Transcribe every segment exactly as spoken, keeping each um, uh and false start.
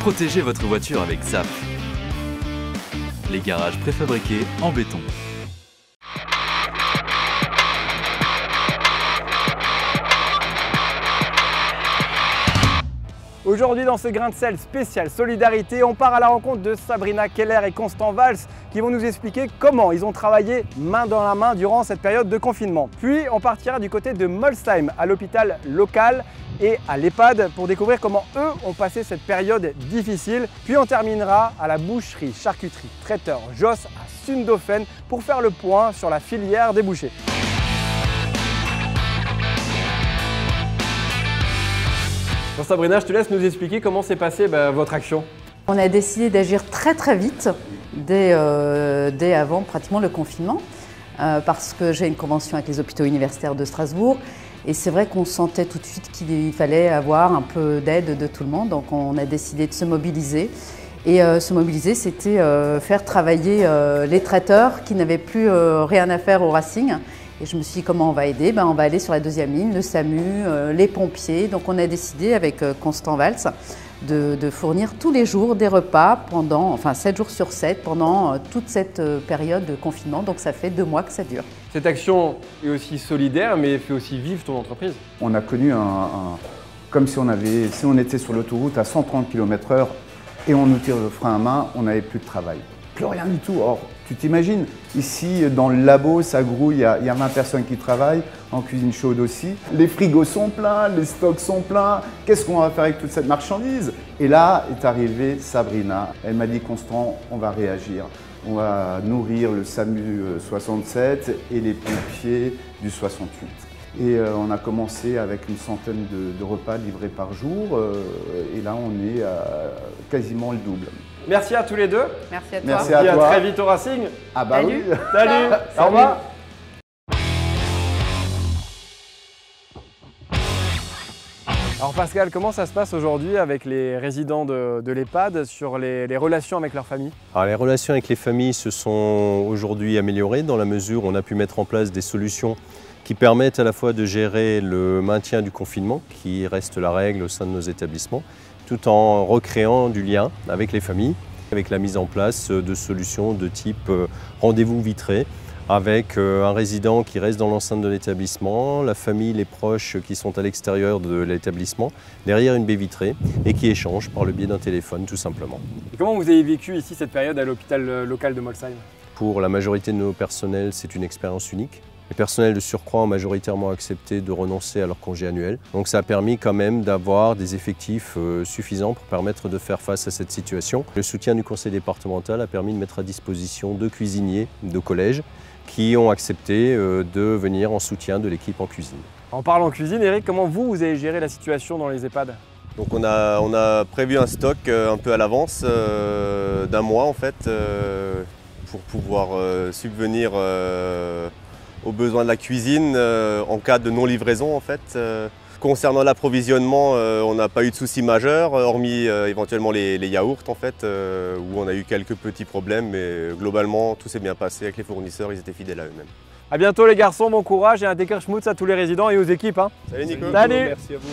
Protégez votre voiture avec Z A F. Les garages préfabriqués en béton. Aujourd'hui, dans ce grain de sel spécial Solidarité, on part à la rencontre de Sabrina Keller et Constant Valls qui vont nous expliquer comment ils ont travaillé main dans la main durant cette période de confinement. Puis on partira du côté de Molsheim, à l'hôpital local et à l'EHPAD pour découvrir comment eux ont passé cette période difficile. Puis on terminera à la boucherie, charcuterie, traiteur Joss à Sundofen pour faire le point sur la filière des bouchers. Bon, Sabrina, je te laisse nous expliquer comment s'est passée bah, votre action. On a décidé d'agir très très vite, dès, euh, dès avant pratiquement le confinement, euh, parce que j'ai une convention avec les hôpitaux universitaires de Strasbourg. Et c'est vrai qu'on sentait tout de suite qu'il fallait avoir un peu d'aide de tout le monde, donc on a décidé de se mobiliser. Et euh, se mobiliser, c'était euh, faire travailler euh, les traiteurs qui n'avaient plus euh, rien à faire au Racing. Et je me suis dit, comment on va aider? Ben, on va aller sur la deuxième ligne, le SAMU, euh, les pompiers. Donc on a décidé avec euh, Constant Valls de, de fournir tous les jours des repas pendant, enfin sept jours sur sept, pendant euh, toute cette euh, période de confinement. Donc ça fait deux mois que ça dure. Cette action est aussi solidaire, mais fait aussi vivre ton entreprise. On a connu un, un comme si on, avait, si on était sur l'autoroute à cent trente kilomètres heure et on nous tire le frein à main, on n'avait plus de travail. Plus rien du tout. Or, tu t'imagines, ici dans le labo, ça grouille, il y, a, il y a vingt personnes qui travaillent, en cuisine chaude aussi. Les frigos sont pleins, les stocks sont pleins. Qu'est-ce qu'on va faire avec toute cette marchandise? Et là est arrivée Sabrina. Elle m'a dit, Constant, on va réagir. On va nourrir le SAMU soixante-sept et les pompiers du soixante-huit. Et euh, on a commencé avec une centaine de, de repas livrés par jour. Euh, et là, on est à quasiment le double. Merci à tous les deux. Merci à toi. Merci à et toi. à très vite au Racing. Ah bah Salut. oui. Salut. Au revoir. Alors Pascal, comment ça se passe aujourd'hui avec les résidents de, de l'EHPAD sur les, les relations avec leur famille? Alors, les relations avec les familles se sont aujourd'hui améliorées dans la mesure où on a pu mettre en place des solutions qui permettent à la fois de gérer le maintien du confinement, qui reste la règle au sein de nos établissements, tout en recréant du lien avec les familles, avec la mise en place de solutions de type rendez-vous vitré, avec un résident qui reste dans l'enceinte de l'établissement, la famille, les proches qui sont à l'extérieur de l'établissement, derrière une baie vitrée, et qui échangent par le biais d'un téléphone tout simplement. Et comment vous avez vécu ici cette période à l'hôpital local de Molsheim? Pour la majorité de nos personnels, c'est une expérience unique. Les personnels de surcroît ont majoritairement accepté de renoncer à leur congé annuel. Donc ça a permis quand même d'avoir des effectifs euh, suffisants pour permettre de faire face à cette situation. Le soutien du conseil départemental a permis de mettre à disposition deux cuisiniers de collège qui ont accepté euh, de venir en soutien de l'équipe en cuisine. En parlant en cuisine, Eric, comment vous, vous avez géré la situation dans les EHPAD? Donc on a, on a prévu un stock euh, un peu à l'avance euh, d'un mois en fait euh, pour pouvoir euh, subvenir euh, aux besoins de la cuisine euh, en cas de non-livraison en fait. Euh, concernant l'approvisionnement, euh, on n'a pas eu de soucis majeurs, hormis euh, éventuellement les, les yaourts en fait, euh, où on a eu quelques petits problèmes, mais globalement tout s'est bien passé avec les fournisseurs, ils étaient fidèles à eux-mêmes. A bientôt les garçons, bon courage et un Deckerschmutz à tous les résidents et aux équipes. Hein. Salut Nico. Salut. Merci à vous.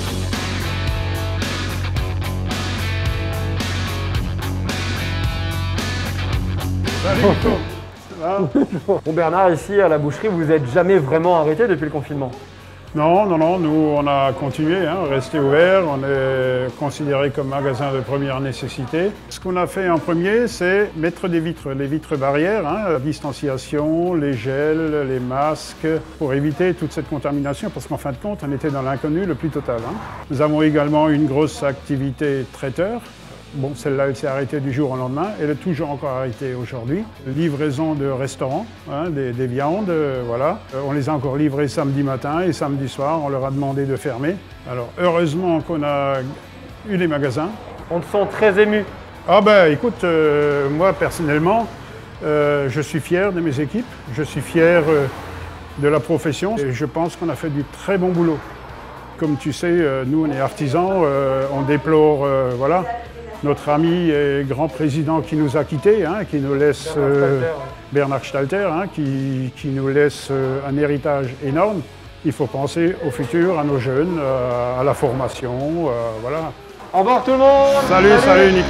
Salut Nico. Bon Bernard, ici à la boucherie, vous n'êtes jamais vraiment arrêté depuis le confinement? Non, non, non, nous on a continué, hein, rester ouvert, on est considéré comme magasin de première nécessité. Ce qu'on a fait en premier, c'est mettre des vitres, les vitres barrières, hein, la distanciation, les gels, les masques, pour éviter toute cette contamination, parce qu'en fin de compte, on était dans l'inconnu le plus total. Hein. Nous avons également une grosse activité traiteur. Bon, celle-là, elle s'est arrêtée du jour au lendemain. Elle est toujours encore arrêtée aujourd'hui. Livraison de restaurants, hein, des, des viandes, euh, voilà. Euh, on les a encore livrées samedi matin et samedi soir. On leur a demandé de fermer. Alors, heureusement qu'on a eu les magasins. On te sent très ému. Ah ben, écoute, euh, moi, personnellement, euh, je suis fier de mes équipes. Je suis fier euh, de la profession. Et je pense qu'on a fait du très bon boulot. Comme tu sais, euh, nous, on est artisans. Euh, on déplore, euh, voilà. Notre ami et grand président qui nous a quittés, hein, qui nous laisse, euh, Bernard Stalter, hein, qui, qui nous laisse euh, un héritage énorme. Il faut penser au futur, à nos jeunes, euh, à la formation, euh, voilà. Au revoir tout le monde. Salut, salut, salut Nico.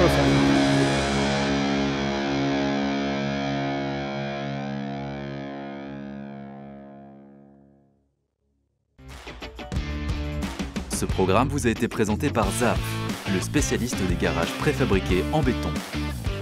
Ce programme vous a été présenté par Z A F, le spécialiste des garages préfabriqués en béton.